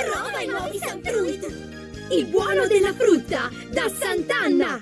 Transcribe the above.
Prova i nuovi sanfruit! Il buono della frutta, da Sant'Anna!